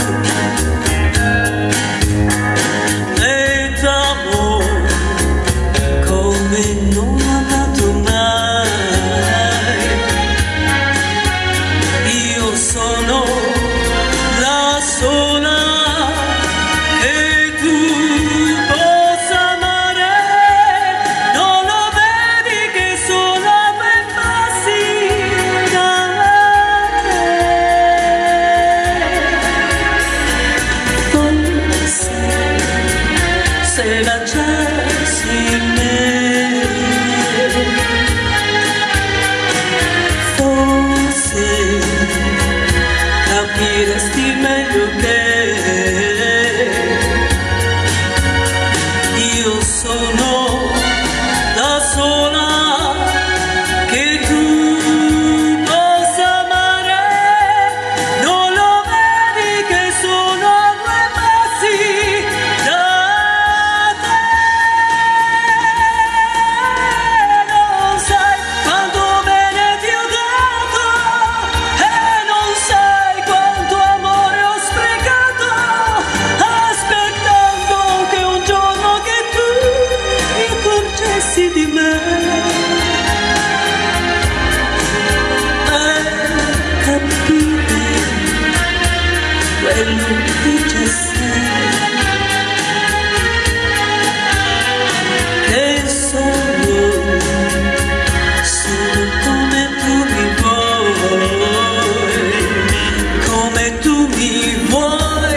ed amore come non ha dato mai. Io sono la sola che tu possa amare. Non lo vedi che sono a due passi da te? Forse se lanciassi me, forse capiresti meglio che io sono la sola che tu possa amare. Non lo vedi che sono a due passi da te? Non sai quanto bene ti ho dato e non sai quanto amore ho sprecato, aspettando che un giorno che tu ti accorgessi di me e capire quello che già sai, che sono come tu mi vuoi, come tu mi vuoi.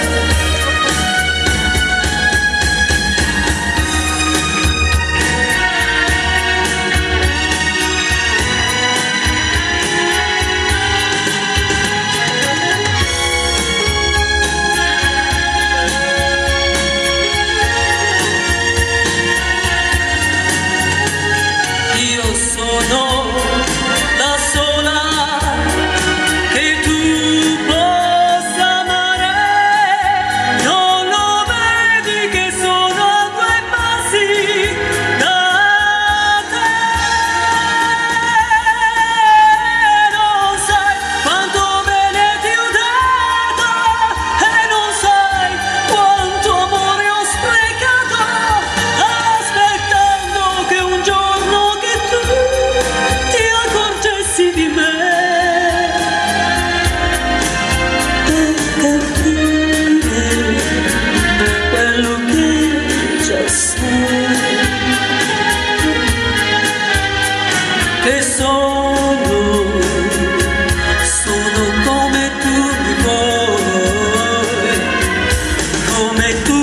Io sono la sola che tu possa amare. Non lo vedi che sono a due passi da te? Non sai quanto bene ti ho dato e non sai quanto amore ho sprecato, aspettando che un giorno che tu ti accorgessi di me per capire quello che già sai, che sono come tu mi vuoi, come tu